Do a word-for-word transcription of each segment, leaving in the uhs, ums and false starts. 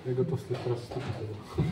Я готов слегка расступить его.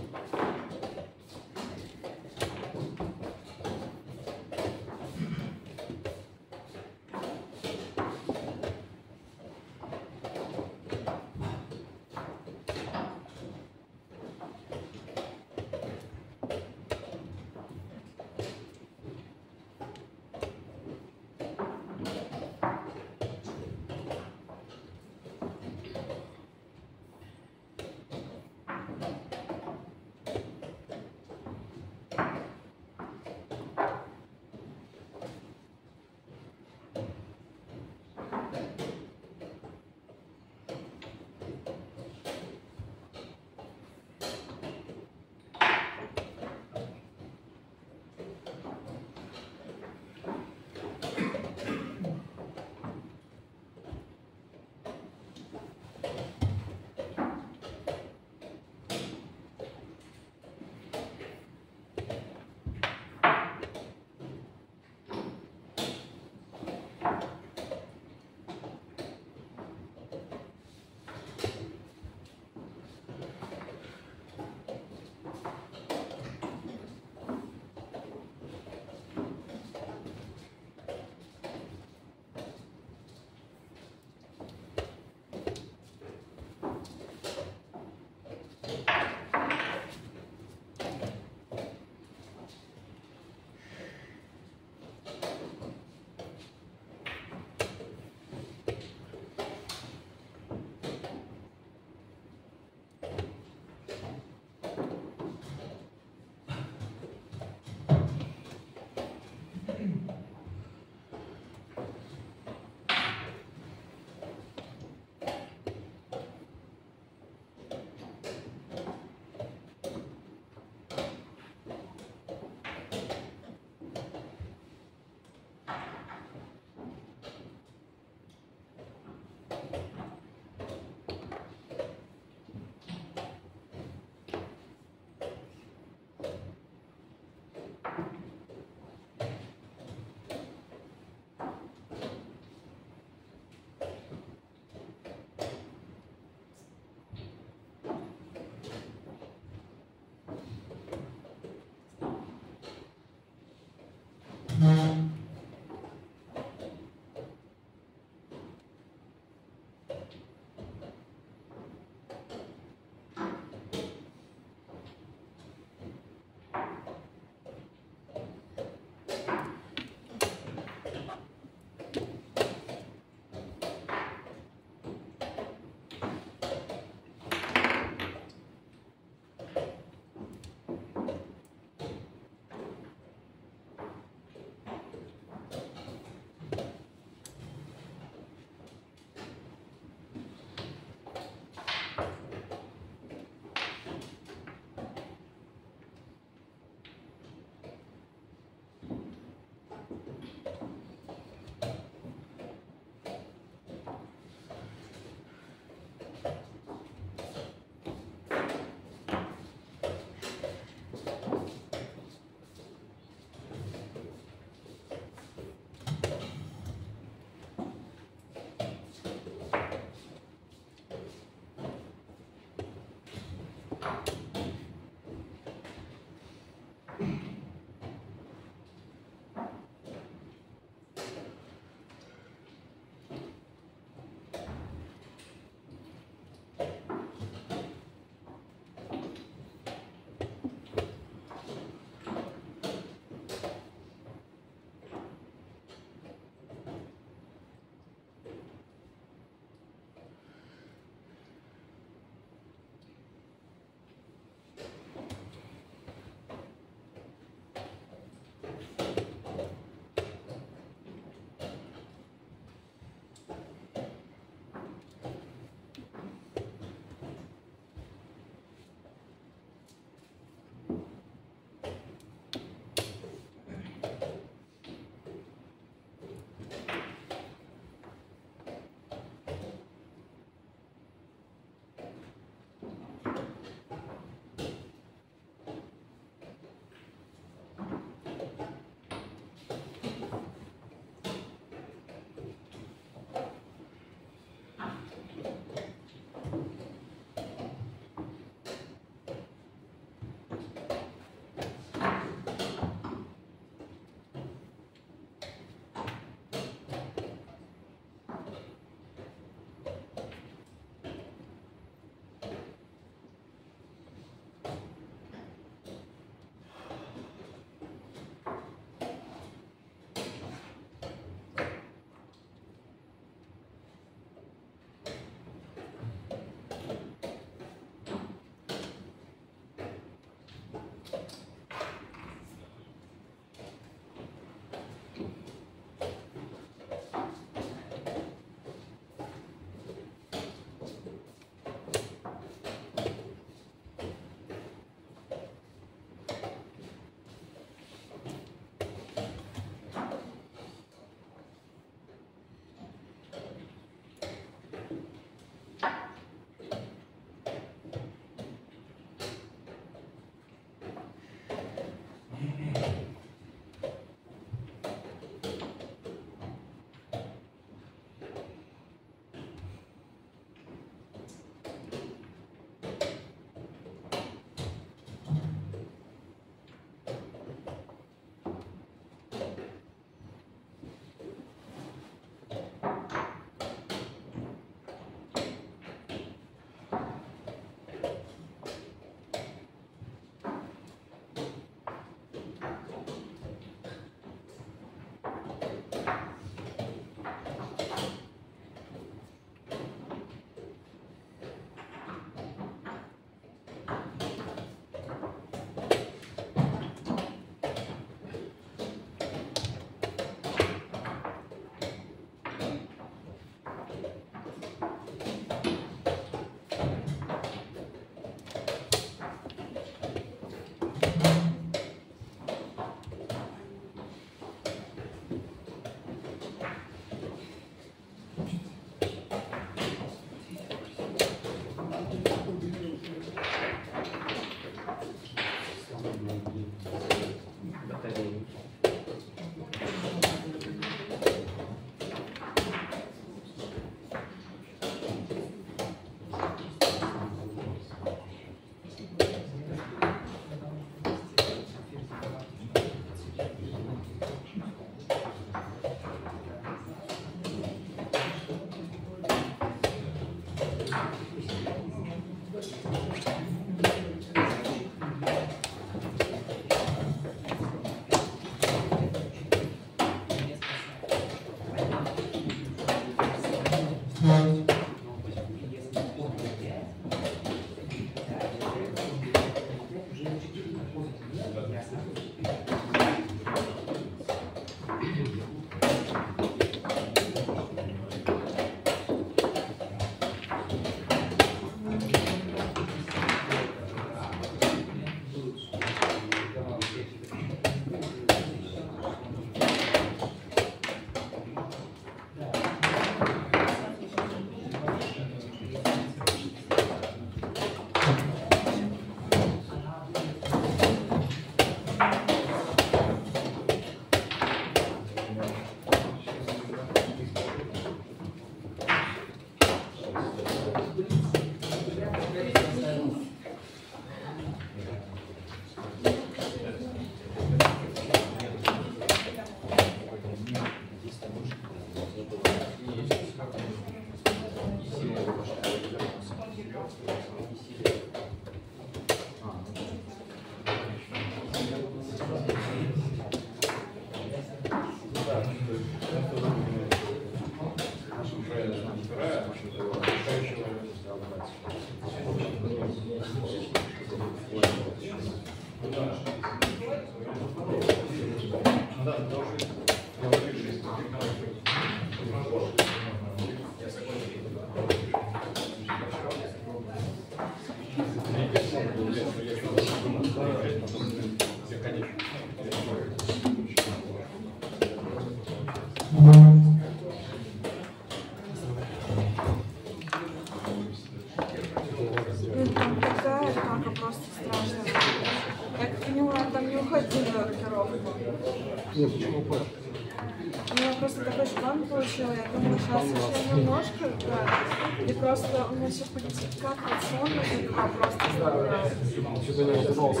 Там такая кака просто страшная. Я как поняла, там не уходи на рокировку. Нет, почему пар? У меня просто такой шпан получила, я думаю, сейчас еще немножко, да. И просто у меня сейчас будет как вот сон, я просто заставляю. Что-то не оказался,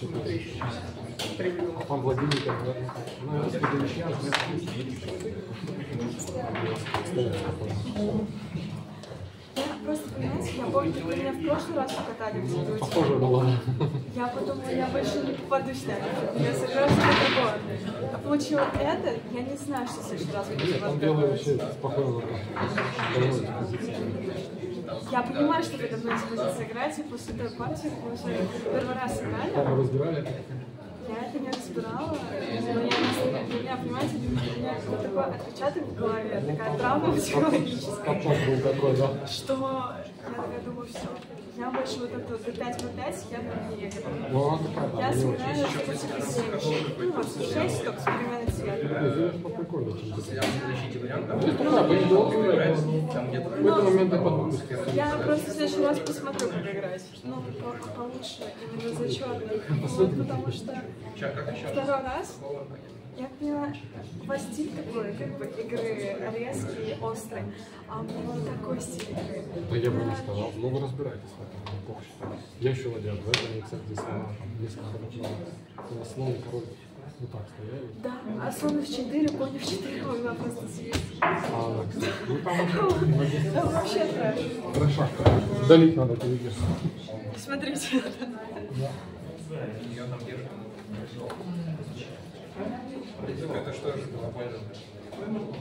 а там Владимир, да? Ну, если ты ничья, Я просто, понимаете, я помню, как меня в прошлый раз покатали в Сибири. похоже было. Я подумала, я больше не попаду сюда. Я сыграю что-то такое. А получила это, я не знаю, что в следующий раз буду. Нет, там белый вообще спокойно. Я понимаю, что вы давно не сможете сыграть, и после той партии, мы уже первый раз сыграли. Там разбирали. Я это не разбирала, но я не для меня, понимаете, у меня вот такой отпечаток в голове, такая травма психологическая, Капот был такой, да. что я такая думаю, все, я больше вот это до пять на пять я бы не готова. Ну, она такая, да. Я сыграю что-то типа семь, ну вот шесть, только с переменной цвета. Извините, поприкольнее, чем ты. Здесь такая боевая, в какой-то момент я подумал. Я просто в следующий раз посмотрю, как играть. Ну, по- получше, именно зачетно. Вот, потому что второй раз я поняла, у вас стиль такой, как бы, игры резкий, острый, а у меня не такой стиль игры. Да я бы не сказал. Ну, вы разбираетесь в этом, неплохо считаю. Я еще ладья, да, они, кстати, здесь слова, там, несколько хорошо. Слон, король, вот так стояли. Да, а слон в четыре, конь в четыре, у меня просто съесть. А, кстати, ну там Там вообще трэш. хорошо. Удалить надо, ты видишь. Смотрите. Это что же глобально?